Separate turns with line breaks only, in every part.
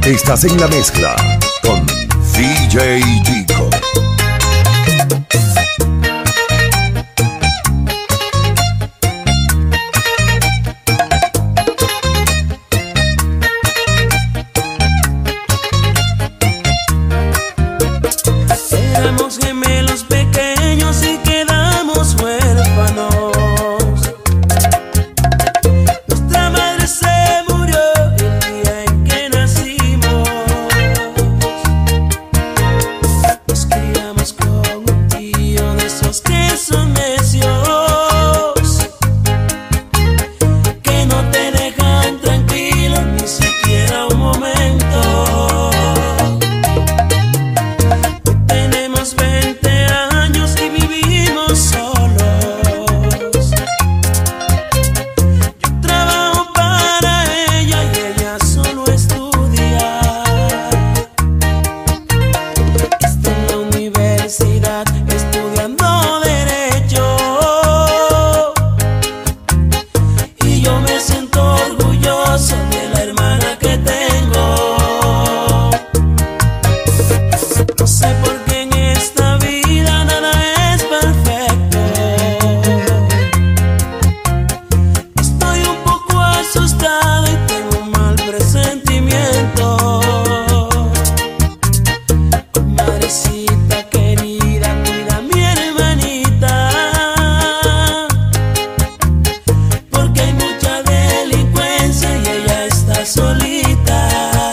Estás en la mezcla con DJ Chico.
Éramos gemelos pequeños y quedamos huérfanos. Nuestra madre se murió el día en que nacimos. Nos criamos con un tío de esos que son necios, que no te dejan tranquilo ni siquiera un momento. Estudiando derecho, y yo me siento orgulloso de la hermana que tengo. No sé por qué en esta vida nada es perfecto. Estoy un poco asustado y tengo un mal presentimiento. Madrecita querida, cuida a mi hermanita, porque hay mucha delincuencia y ella está solita.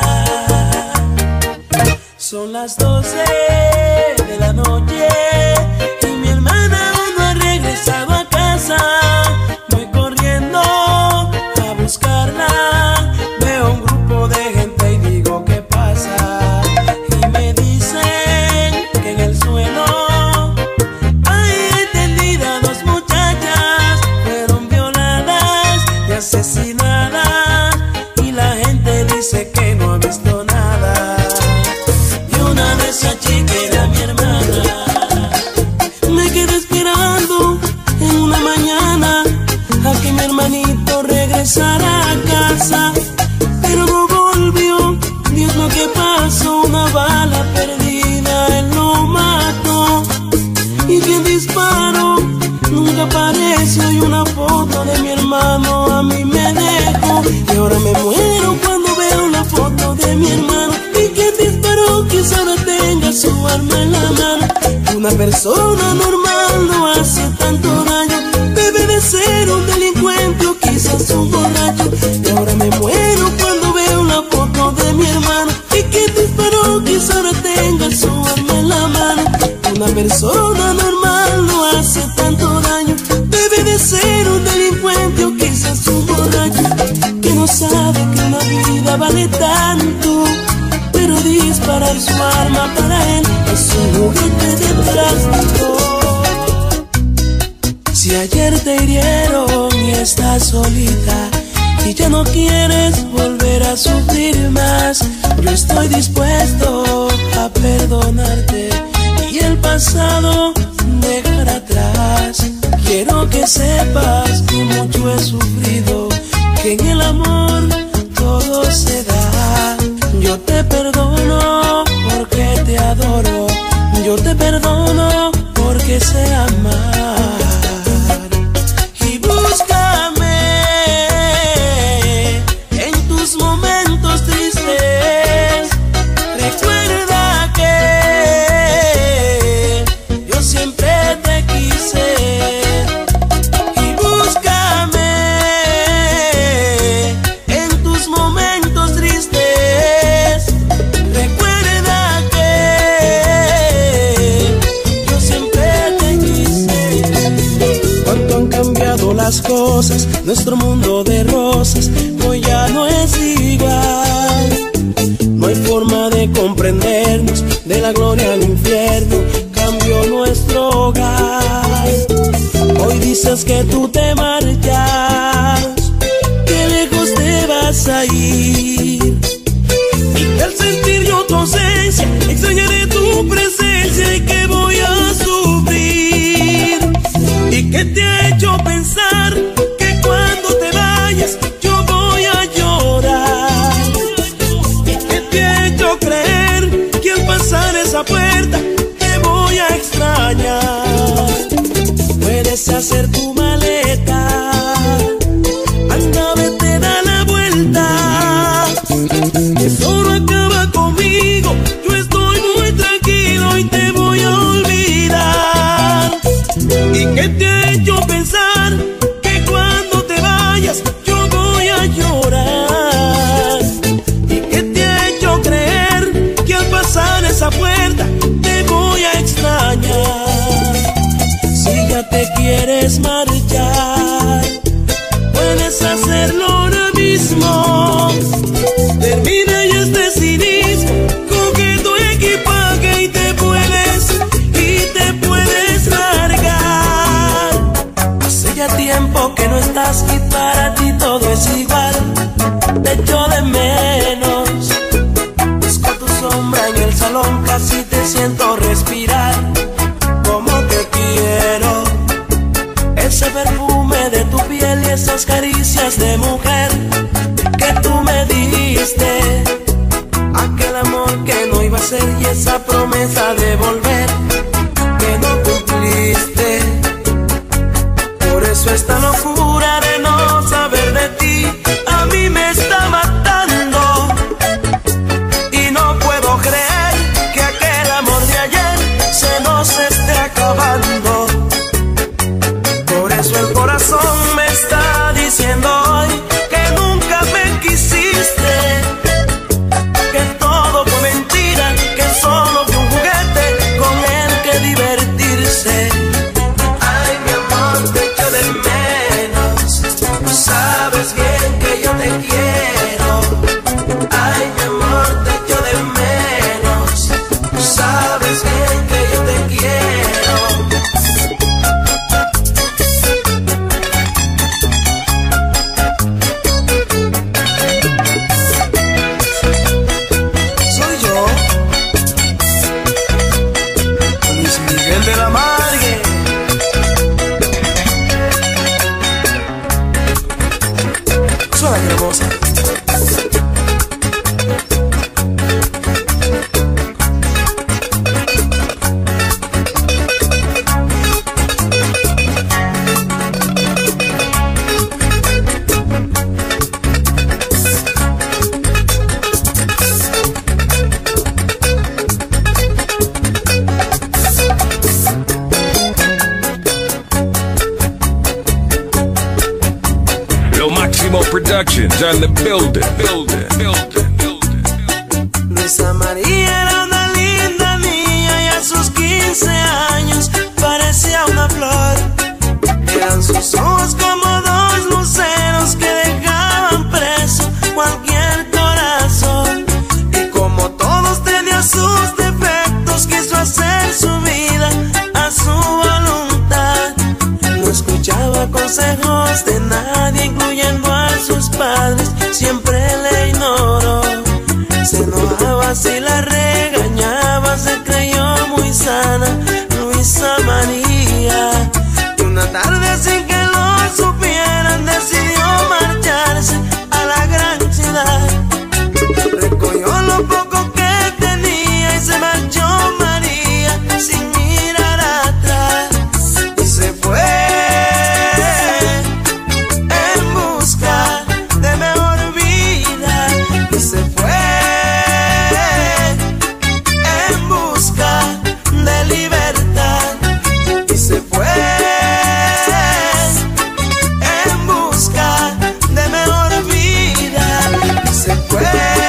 Son las 12 de la noche y mi hermana aún no ha regresado a casa. Voy corriendo a buscarla, veo un grupo de gente y digo ¿qué pasa? Y me dicen que en el suelo hay tendidas dos muchachas, fueron violadas y asesinadas, y la gente dice que no ha visto nada. Y una de esas chicas era mi hermana. Me quedé esperando en una mañana a que mi hermanito regresara a casa, pero no volvió. Dios, lo que pasó, una bala perdida, él lo mató. Y quien disparó nunca apareció, y una foto de mi hermano a mí me dejó. Y ahora me muero cuando veo la foto de mi hermano. Y quien disparó quizá ahora tenga su arma en la mano. Una persona normal no hace tanto daño, debe de ser un delincuente o quizás un borracho. Y ahora me muero cuando veo la foto de mi hermano. Y quien disparó quizá ahora tenga su arma en la mano. Una persona normal no hace tanto daño, debe de ser un delincuente o quizás un borracho, que no sabe que una vida vale tanto, pero disparar su arma para él es un juguete de plástico. Si ayer te hirieron y estás solita y ya no quieres volver a sufrir más, yo estoy dispuesto a perdonarte y el pasado dejar atrás. Quiero que sepas que mucho he sufrido, que en el amor todo se da. Yo te perdono porque te adoro, yo te perdono porque sé amar. Y búscame en tus momentos tristes, recuerda que yo siempre te quise. Y búscame en tus momentos tristes, recuerda que yo siempre te quise. Cuánto han cambiado las cosas, nuestro mundo de rosas hoy ya no es igual. No hay forma de comprendernos, de la gloria al infierno cambió nuestro hogar. Hoy dices que tú te marchas, que lejos te vas a ir, y que al sentir yo tu ausencia extrañaré tu presencia y que voy a sufrir. Y que te ha hecho pensar que cuando te vayas yo voy a llorar, y que te hacer tu maleta. Anda, vete, da la vuelta. Eso no acaba conmigo. Yo estoy muy tranquilo y te voy a olvidar. ¿Y qué te ha hecho pensar que cuando te vayas yo voy a llorar? ¿Y qué te ha hecho creer que al pasar esa puerta te voy a extrañar? Si ya te quieres marchar, puedes hacerlo ahora mismo. Termina ya este cinismo, coge tu equipaje y te puedes largar. Hace ya tiempo que no estás y para ti todo es igual. Te echo de menos, busco tu sombra en el salón, casi te siento respirar. Como te quiero, ese perfume de tu piel y esas caricias de mujer que tú me diste, aquel amor que no iba a ser y esa promesa de volver que no cumpliste. Por eso esta locura de no saber de ti a mí me está matando, y no puedo creer que aquel amor de ayer se nos esté acabando. Por eso el corazón me está diciendo hoy que nunca me quisiste, que todo fue mentira, que solo fue un juguete con el que divertirse. Ay, mi amor, te echo de menos, sabes bien que yo te quiero. Ay, mi amor, te echo de menos, sabes bien que yo te quiero. Soy yo, Luis Miguel de la Margue. Suena hermosa.
Lo Máximo Productions on the building.
Luisa María era una linda niña y a sus 15 años parecía una flor. Eran sus ojos como dos luceros que dejaban preso cualquier corazón. Y como todos tenía sus defectos, quiso hacer su vida a su voluntad. No escuchaba consejos de nadie, incluyendo a sus padres, siempre le ignoró. Se enojaba si la regañaba, se creyó muy sana Luisa María. Y una tarde sin que lo supieran decidió marcharse a la gran ciudad. Recogió lo poco que tenía y se marchó María sin mirar atrás. Y se fue en busca de mejor vida. Y se fue en busca de libertad. Y se fue en busca de mejor vida. Y se fue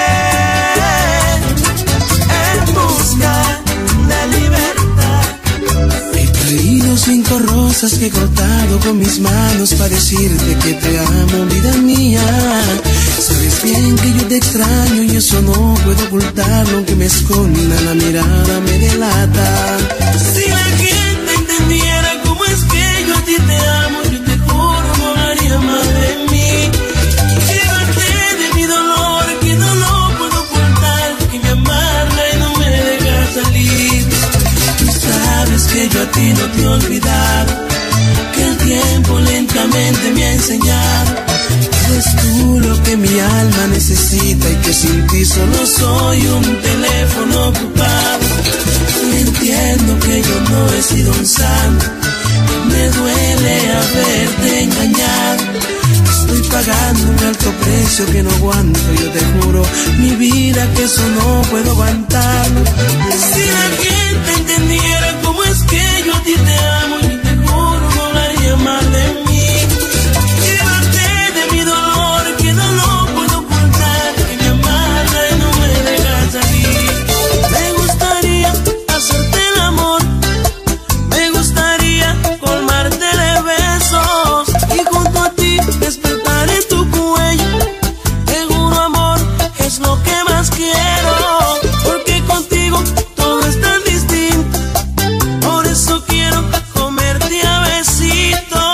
en busca de libertad. He traído 5 rosas que he cortado con mis manos para decirte que te amo, vida mía. Sabes bien que yo te extraño y eso no puedo ocultarlo, aunque me esconda la mirada me delata. Si la gente entendiera cómo es que yo a ti te amo, yo te juro no haría más de mí. Llévate de mi dolor que no lo puedo ocultar, que me amarra y no me deja salir. Tú sabes que yo a ti no te he olvidado, que el tiempo lentamente me ha enseñado. Eres tú lo que mi alma necesita y que sin ti solo soy un teléfono ocupado. Entiendo que yo no he sido un santo, Me duele haberte engañado. Estoy pagando un alto precio que no aguanto. Yo te juro, mi vida, que eso no puedo aguantarlo. Si la gente entendiera cómo es que yo a ti te amo, y te juro no hablaría mal de mí. Llévate de mi dolor que no lo puedo ocultar, que me amarra y no me deja salir. Me gustaría hacerte el amor, me gustaría colmarte de besos y junto a ti despertar en tu cuello. Te juro, amor, es lo que más quiero, porque contigo todo es tan distinto. Por eso quiero comerte a besito,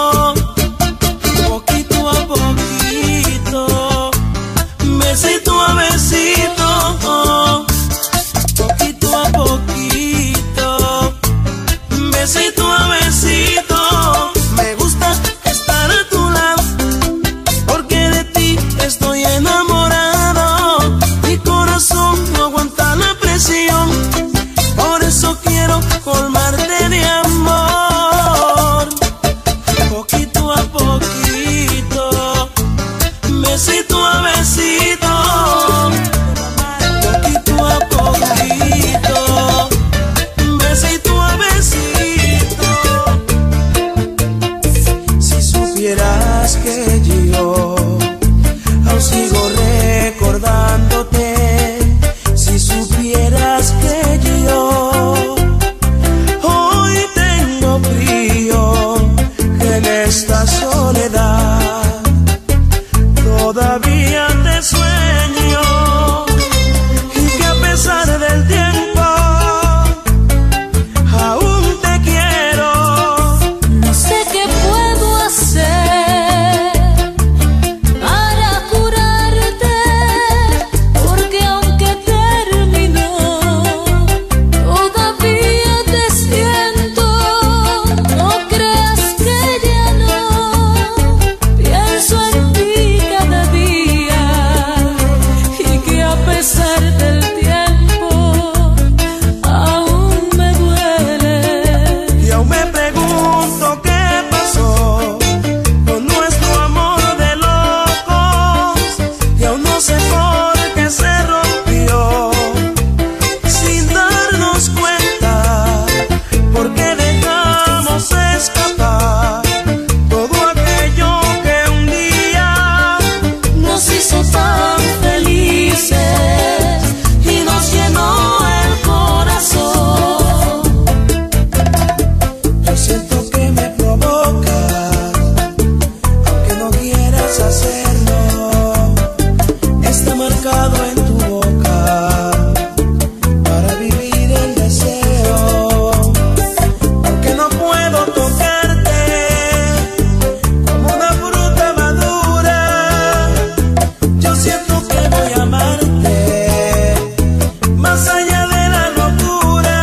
poquito a poquito, besito a besito, poquito a poquito, besito a besito. Me gusta estar a tu lado, porque de ti estoy enamorado. Mi corazón no aguanta la presión, por eso quiero colmarte de amor. Poquito a poquito, besito a besito, poquito a poquito, besito a besito. Si supieras que yo aún sigo recordándote, si supieras que yo hoy tengo frío en esta soledad, todavía te sueño y que a pesar del tiempo aún te quiero.
No sé qué puedo hacer para curarte, porque aunque terminó, todavía te siento. No creas que ya no pienso en ti cada día, y que a pesar del tiempo aún me duele.
Y aún me pregunto qué pasó con nuestro amor de locos, y aún no sé por qué se rompió sin darnos cuenta, porque dejamos escapar todo aquello que un día
Nos hizo tan felices y nos llenó el corazón.
yo siento que me provocas, aunque no quieras hacerlo. Está marcado en tu boca para vivir el deseo, porque no puedo tocarte como una fruta madura. Yo siento que voy a amarte más allá de la locura.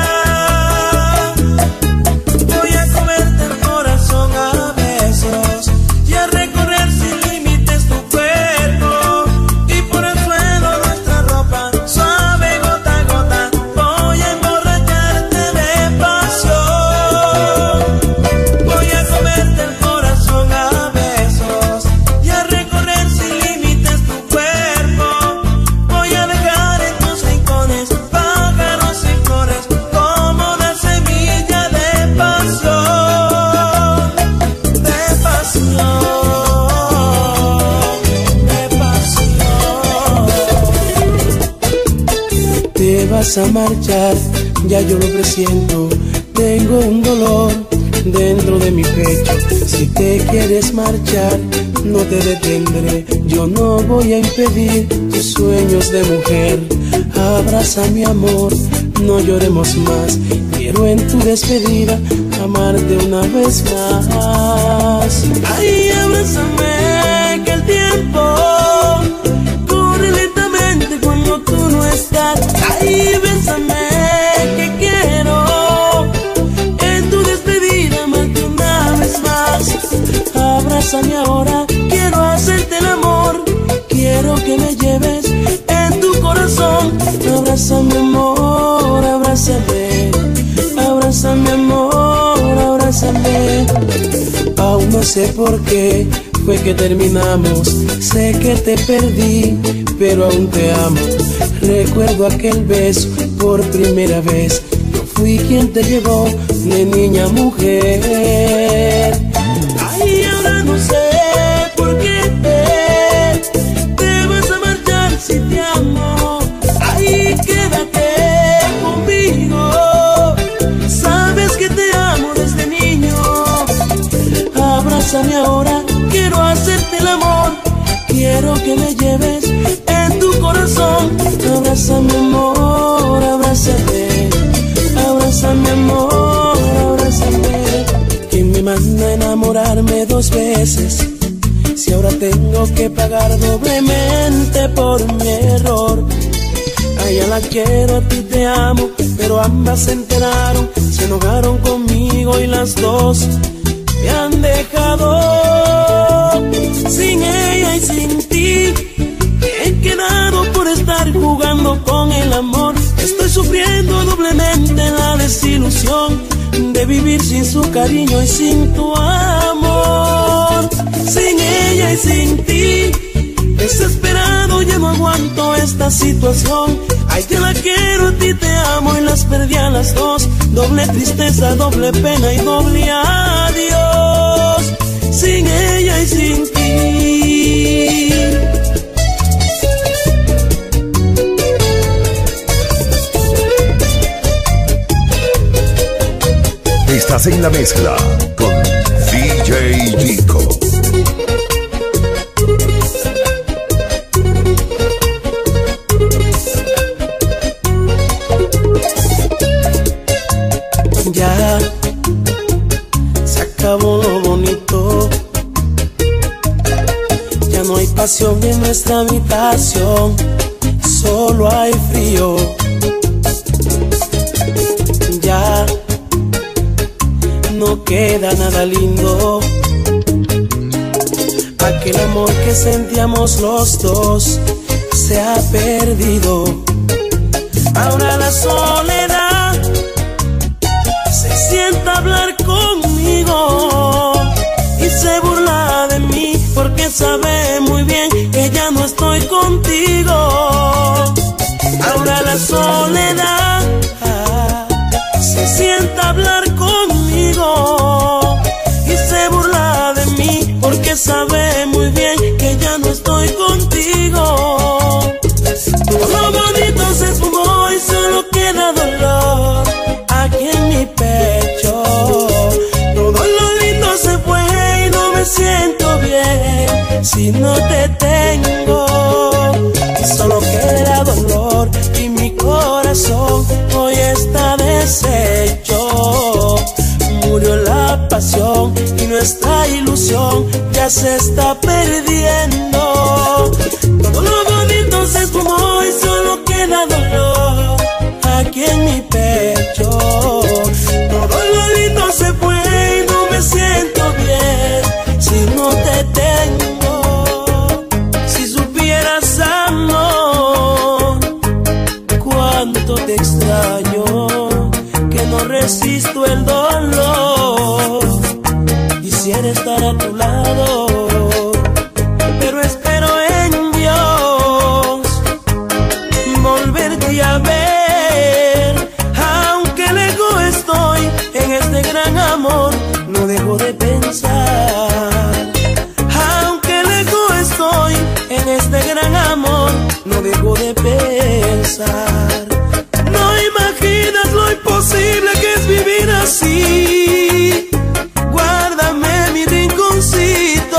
Voy a comerte el corazón a besos y a recorrer sin límites tu cuerpo, y por el suelo nuestra ropa suave gota a gota. Voy a emborracharte de pasión. Voy a comerte el corazón a besos y a recorrer sin límites tu cuerpo. Voy a dejar en tus rincones pájaros y flores como la semilla de pasión, de pasión, de pasión. Te vas a marchar, ya yo lo presiento. Tengo un dolor dentro de mi pecho. Si te quieres marchar, no te detendré. Yo no voy a impedir tus sueños de mujer. Abraza mi amor, no lloremos más. Quiero en tu despedida amarte una vez más. Ay, abrázame, que el tiempo corre lentamente cuando tú no estás. Ay, bésame, que quiero en tu despedida amarte una vez más. Abrázame ahora, quiero hacerte el amor. Quiero que me lleves en tu corazón. Abrázame, amor, abrázame. Abrázame, amor, abrázame. no sé por qué fue que terminamos. Sé que te perdí, pero aún te amo. Recuerdo aquel beso por primera vez. Yo fui quien te llevó de niña a mujer. Ay, ahora no sé por qué te vas a marchar si te amo. Ay, quédate conmigo. Sabes que te amo desde niño. Abrázame ahora, quiero hacerte el amor. Quiero que me lleves en tu corazón. Abrázame amor, abrázame. Abrázame amor, abrázame. ¿Quién me manda a enamorarme dos veces? Si ahora tengo que pagar doblemente por mi error. A ella la quiero, a ti te amo, pero ambas se enteraron, se enojaron conmigo y las dos me han dejado. Sin ella y sin ti he quedado por estar jugando con el amor. Estoy sufriendo doblemente la desilusión de vivir sin su cariño y sin tu amor. Sin ella y sin ti, desesperado ya no aguanto esta situación. Ay, que la quiero, a ti te amo y las perdí a las dos. Doble tristeza, doble pena y doble adiós. Sin ella y sin ti.
Estás en la mezcla con DJ Rico.
Ya se acabó lo bonito. Ya no hay pasión en nuestra habitación, solo hay frío. Ya no queda nada lindo. Aquel amor que sentíamos los dos se ha perdido. Ahora la soledad se sienta a hablar conmigo y se burla de mí porque sabe muy bien que ya no estoy contigo. Ahora la soledad se sienta a hablar conmigo y se burla de mí porque sabe muy bien que ya no estoy contigo. Todo lo bonito se esfumó y solo queda dolor aquí en mi pecho. Todo lo lindo se fue y no me siento bien si no te tengo. Solo queda dolor y mi corazón hoy está deshecho. Murió la pasión y nuestra ilusión ya se está perdiendo. Todo lo bonito se esfumó y solo queda dolor aquí en mi pecho. Todo lo lindo se fue y no me siento bien si no te tengo. Si supieras, amor, cuánto te extraño, que no resisto el dolor. Quisiera estar a tu lado, pero espero en Dios volverte a ver. Aunque lejos estoy en este gran amor, no dejo de pensar. Aunque lejos estoy en este gran amor, no dejo de pensar. No imaginas lo imposible que es vivir así. Guárdame mi rinconcito,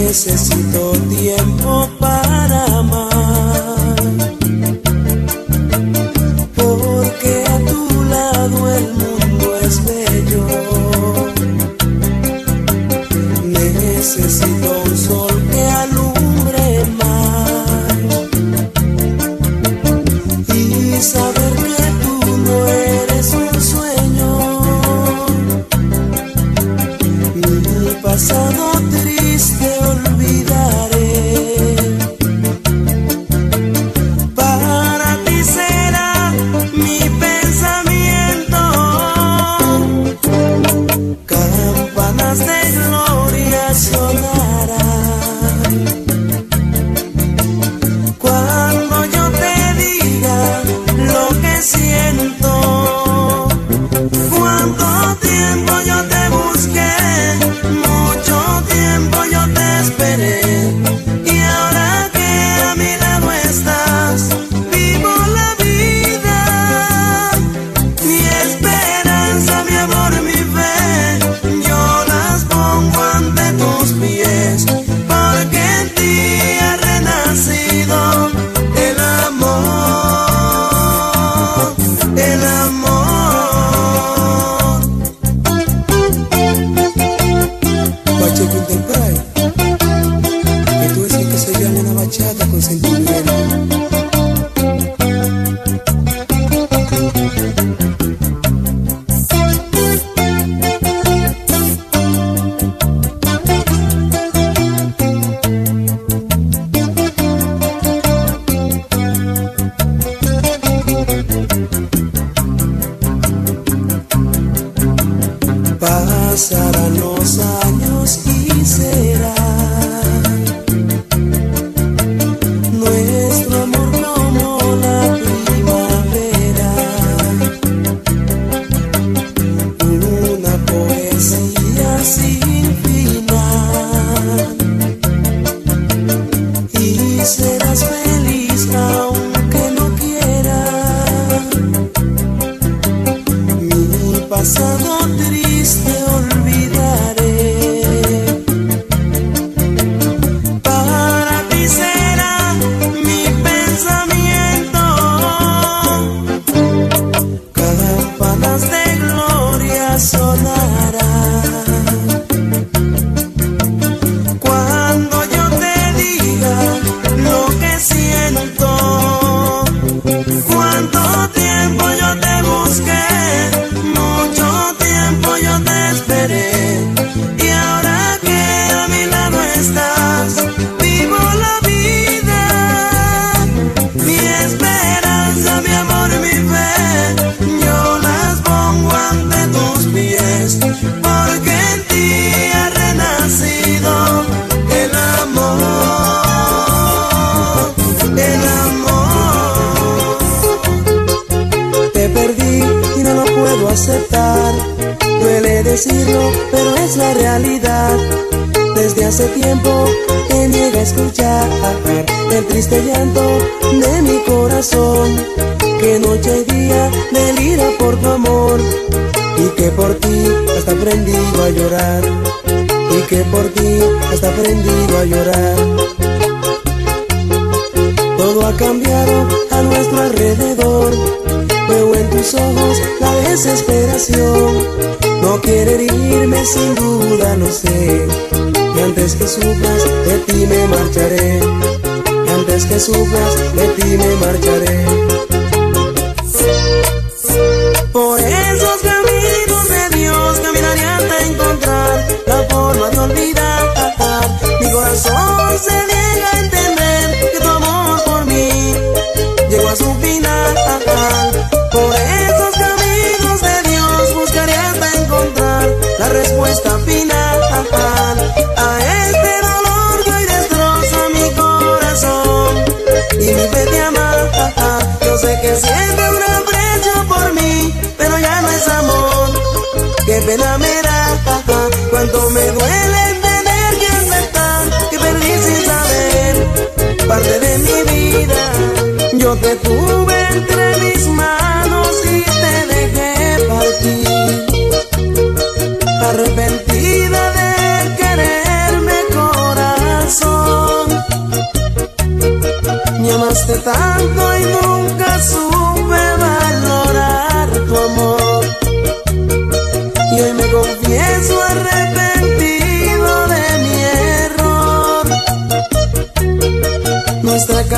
Necesito tiempo para amar, porque a tu lado el mundo es bello. Necesito un sol que alumbre más y saber que tú no eres un sueño. Mi pasado triste olvidaré, para ti será mi pensamiento. Campanas de gloria sonarán cuando yo te diga lo que siento. Cuánto tiempo yo te busqué, mucho tiempo yo te esperé, y ahora que a mi lado estás, vivo la vida. Mi esperanza, mi amor, mi fe, yo las pongo ante tus pies, porque en ti ha renacido el amor, el amor. Pacheco Interpride, que tú dices que se llama una bachata con sentimiento. Pasarán los años y será nuestro amor como la primavera, una poesía sin final, y serás feliz aunque no quieras. Mi pasado triste olvidaré, para ti será mi pensamiento. Campanas de gloria sonarán cuando yo te diga lo que siento. Cuánto tiempo yo te busqué, mucho tiempo yo te esperé, y ahora que a mi lado estás, vivo la vida. Mi esperanza, mi amor, mi fe, yo las pongo ante tus pies, porque en ti ha renacido el amor, el amor. Te perdí y no lo puedo aceptar, duele decirlo, pero es la realidad. Desde hace tiempo te niega a escuchar el triste llanto de mi corazón, que noche y día delira por tu amor, y que por ti hasta aprendido a llorar, y que por ti hasta aprendido a llorar. Todo ha cambiado a nuestro alrededor, veo en tus ojos la desesperación. No quiere herirme, sin duda lo sé, y antes que sufras de ti me marcharé, y antes que sufras de ti me marcharé. Por esos caminos de Dios caminaré hasta encontrar la forma de olvidar. Mi corazón se niega a entender que tu amor por mí llegó a su final. Por esos caminos de Dios buscaré hasta encontrar la respuesta final a este dolor que hoy destroza mi corazón y mi fe te ama. Yo sé que siente un aprecio por mí, pero ya no es amor. Qué pena me da, cuánto me duele tener que aceptar que perdí sin saber parte de mi vida. Yo te tuve entre mis manos y te dejé partir, arrepentida de quererme, corazón.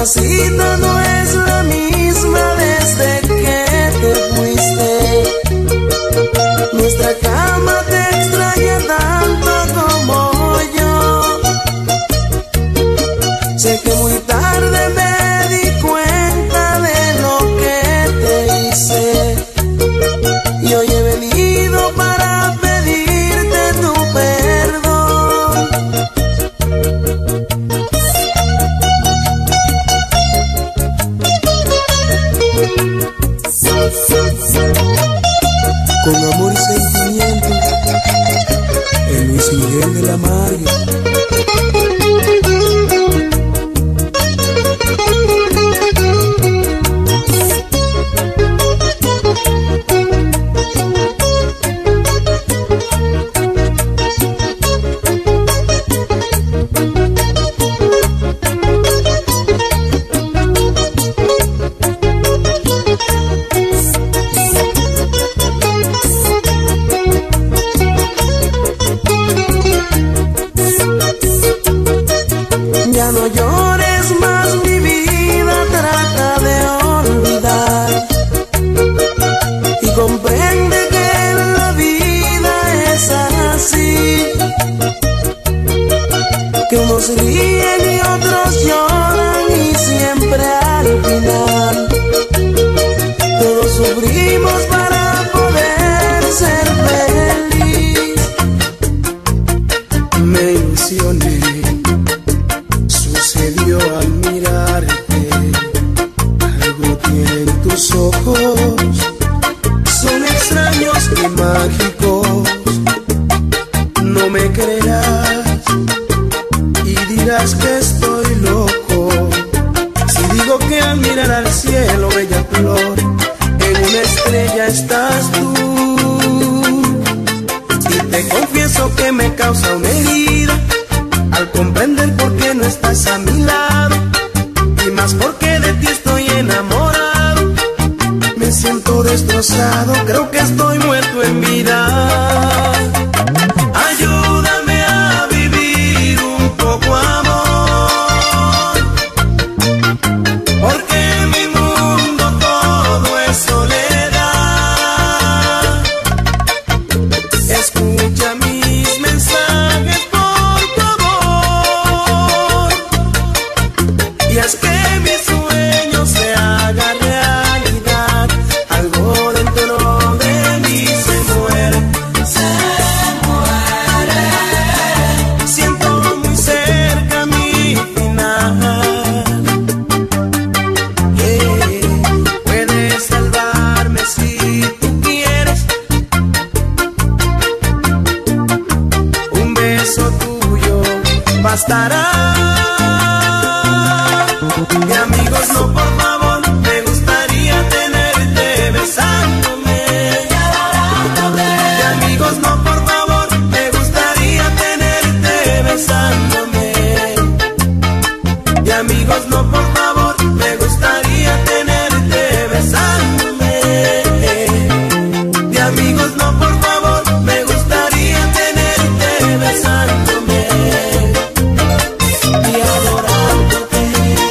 Nuestra cita no es la misma desde que te fuiste. Nuestra cama te extraña tanto como yo. Sé que muy tarde me di cuenta de lo que te hice, y hoy he venido para pedirte tu perdón. Con amor y sentimiento, el Luis Miguel de la María. Ya no llores más, mi vida, trata de olvidar y comprende que la vida es así, que unos ríen y otros lloran y siempre al final todos sufrimos para poder ser feliz. Me ilusioné, sucedió al mirarte, algo tienen tus ojos, son extraños y mágicos. No me creerás y dirás que estoy loco si digo que al mirar al cielo, bella flor, en una estrella estás tú. Y te confieso que me causa una herida al comprender por qué no estás a mi lado, y más porque de ti estoy enamorado. Me siento destrozado, creo que estoy muerto en vida. Ayúdame a vivir un poco, amor, porque en mi mundo todo es soledad. Escucha mis mensajes, y haz que mi sueño se haga realidad. Algo dentro de mí se muere, siento muy cerca mi final. Puedes salvarme si tú quieres, un beso tuyo bastará. De amigos no, por favor, me gustaría tenerte besándome. De amigos no, por favor, me gustaría tenerte besándome. De amigos no, por favor, me gustaría tenerte besándome. De amigos no, por favor, me gustaría tenerte besándome y adorándote.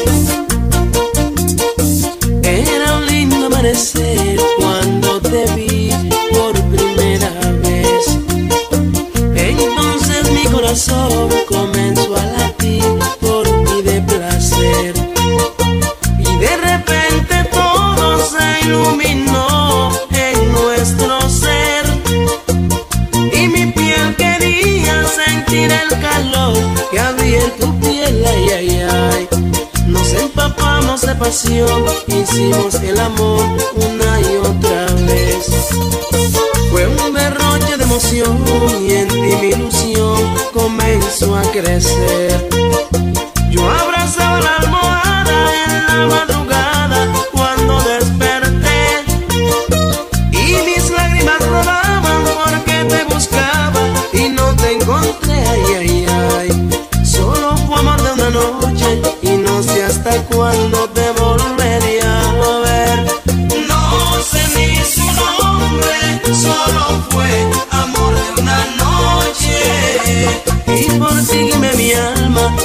Era un lindo amanecer cuando te vi por primera vez. Entonces mi corazón comenzó a latir por ti de placer, y de repente todo se iluminó en nuestro ser, y mi piel quería sentir el calor que había en tu piel. Ay, ay, ay. Nos empapamos de pasión, hicimos el amor una y otra vez. Fue un derroche de emoción y en ti mi ilusión comenzó a crecer. Yo abrazaba la almohada en la madrugada cuando desperté, y mis lágrimas rodaban porque te buscaba y no te encontré. Ay, ay, ay. Solo fue amor de una noche y no sé hasta cuándo te volvería a ver. No sé ni su nombre, solo fue amor de una noche, y por ti me mi alma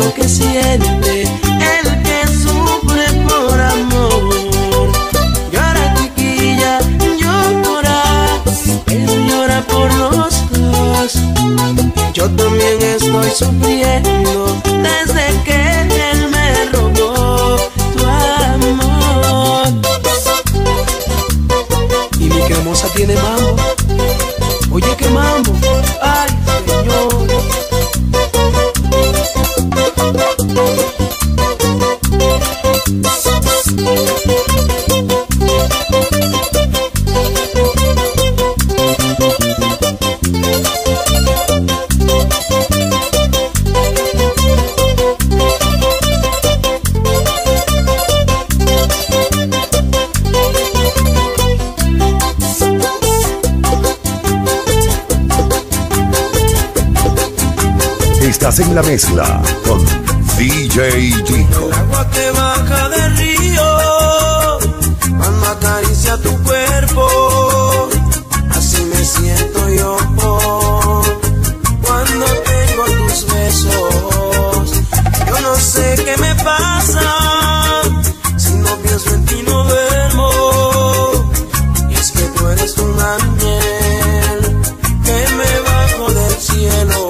lo que siente el que sufre por amor. Llora chiquilla, llora, él llora por los dos. Yo también estoy sufriendo desde que él me robó tu amor. Y mi cremosa tiene mambo. Oye, qué mambo. Ay, señor.
Estás en la mezcla con DJ Chico.
El agua que baja del río cuando acaricia tu cuerpo, así me siento yo cuando tengo tus besos. Yo no sé qué me pasa, si no pienso en ti no duermo. Y es que tú eres un ángel que me bajó del cielo.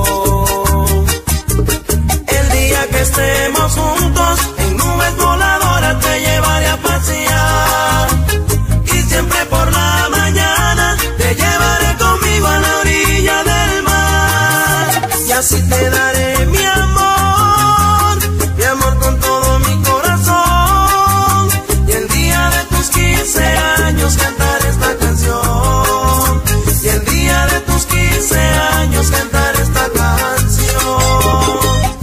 Que estemos juntos en nubes voladoras te llevaré a pasear, y siempre por la mañana te llevaré conmigo a la orilla del mar, y así te daré mi amor con todo mi corazón, y el día de tus 15 años cantaré esta canción, y el día de tus 15 años cantaré esta canción.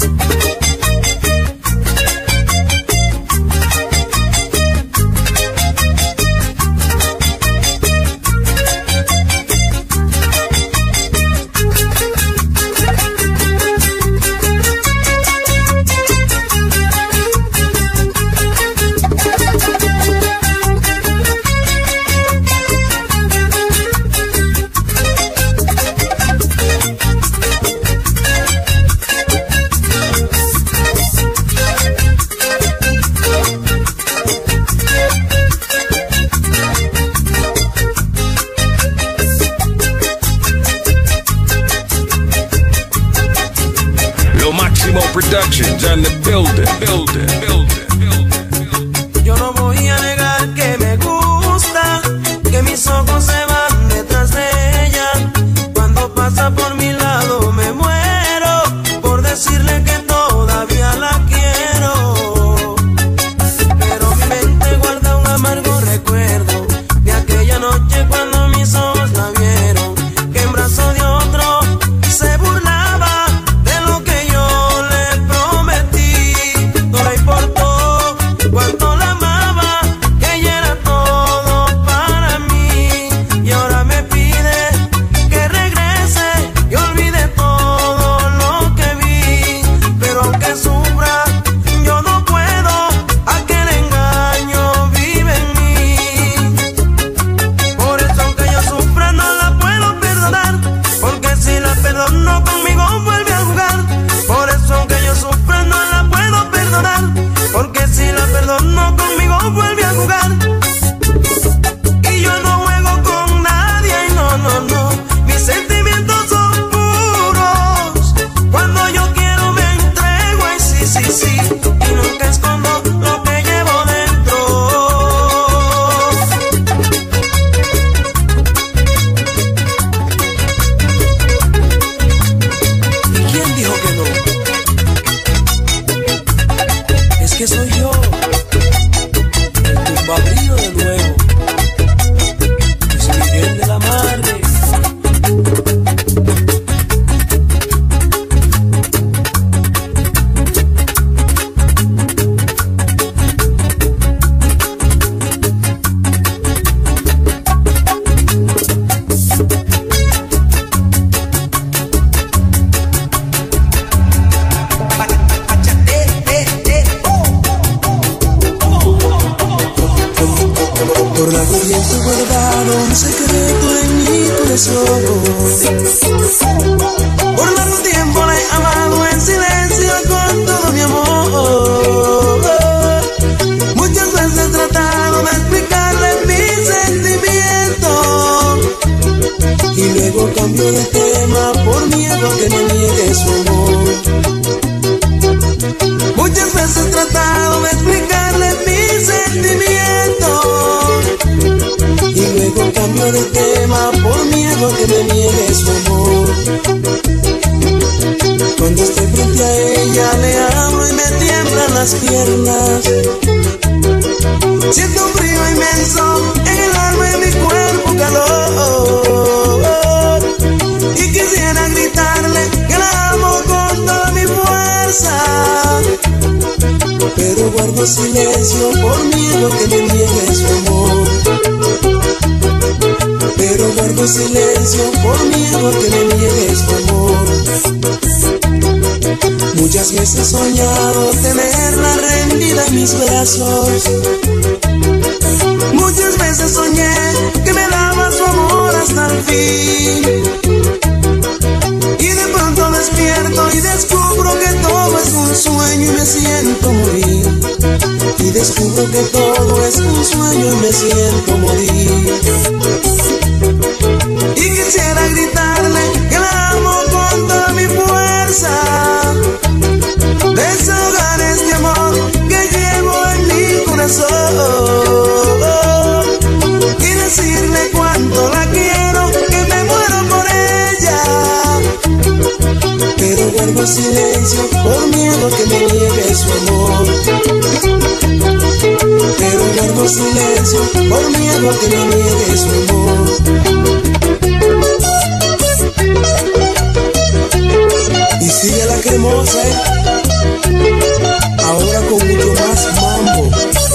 Productions and the building.
Yo no voy a negar que me gusta, que mis ojos se van detrás de ella. Cuando pasa por mi lado me muero por decirle que todavía la quiero. Pero mi mente guarda un amargo recuerdo de aquella noche cuando mis ojos la vieron, que en brazos de otro se burlaba de lo que yo le prometí. No le importó cuánto la amaba, que ella era todo para mí, y ahora me pide que regrese y olvide todo lo que vi. Pero aunque sufra yo no puedo, aquel engaño vive en mí. Por eso aunque yo sufra no la puedo perdonar, porque si la perdono conmigo vuelve a jugar. Por eso aunque yo sufra no la puedo perdonar, porque si la perdono conmigo vuelve a jugar. Y yo no juego con nadie, no, mis sentimientos son puros. Cuando yo quiero me entrego, y sí, y nunca escondo lo que llevo dentro. ¿Y quién dijo que no? Es que soy yo, el tumbabrío de nuevo, Luis Miguel de la Madre. Por la corriente guardado un secreto en mi corazón. Por largo tiempo la he amado en silencio con cambio de tema por miedo a que me niegue su amor. Muchas veces he tratado de explicarle mis sentimientos y luego cambio de tema por miedo a que me niegue su amor. Cuando estoy frente a ella le hablo y me tiemblan las piernas. Siento un frío inmenso en el alma y en mi cuerpo calor. Y quisiera gritarle que la amo con toda mi fuerza, pero guardo silencio por miedo a que me niegue su amor. Pero guardo silencio por miedo a que me niegue su amor. Muchas veces he soñado tenerla rendida en mis brazos. Muchas veces soñé que me daba su amor hasta el fin. Y de pronto despierto y descubro que todo es un sueño y me siento morir. Y descubro que todo es un sueño y me siento morir. Y quisiera gritarle que la amo con toda mi fuerza, desahogar este amor que llevo en mi corazón y decirle cuánto la quiero, que me muero por ella, pero guardo silencio por miedo a que me niegue su amor. Pero guardo silencio por miedo a que me niegue su amor. Y sigue la cremosa, ahora con mucho más mambo.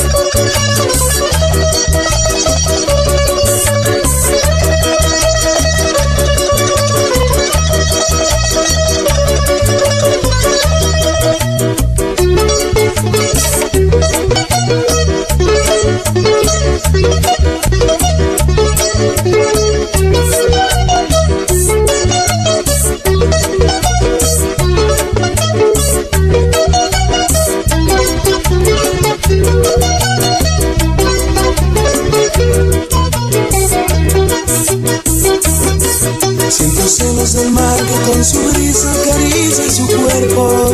Siento celos del mar que con su brisa acaricia su cuerpo.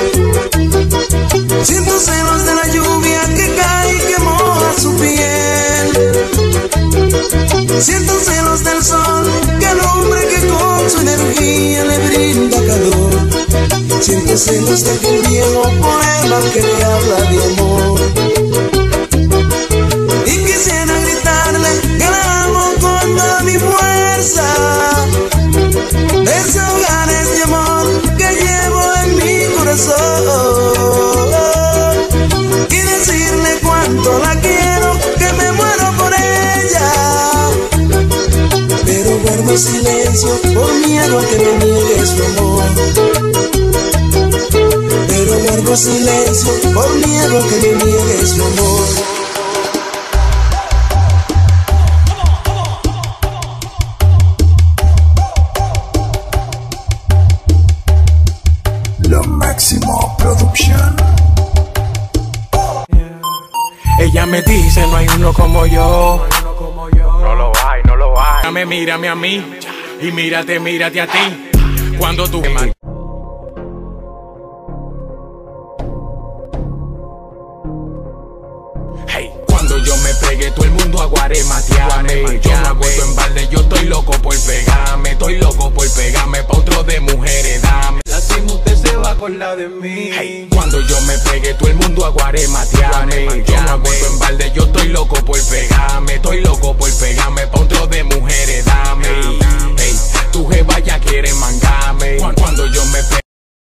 Siento celos de la lluvia que cae y que moja su piel. Siento celos del sol que alumbra, que con su energía le brinda calor. Siento celos de aquel viejo poema que le habla de amor. Y quisiera gritarle que la amo con toda mi fuerza, desahogar este amor que llevo en mi corazón y decirle cuánto la quiero, que me muero por ella, pero guardo silencio por miedo a que me niegue su amor. Pero guardo silencio por miedo a que me niegue su amor.
Production.
Ella me dice no hay uno como yo. No lo hay, no lo hay. Mírame a mí y mírate a ti. Cuando tú hey, cuando yo me pegué todo el mundo a guarematearme. Yo no aguanto en balde, yo estoy loco por pegarme. Estoy loco por pegarme pa' otro de mujeres, dame.
Usted se va con la de mí.
Hey, cuando yo me pegué todo el mundo a guarematearme.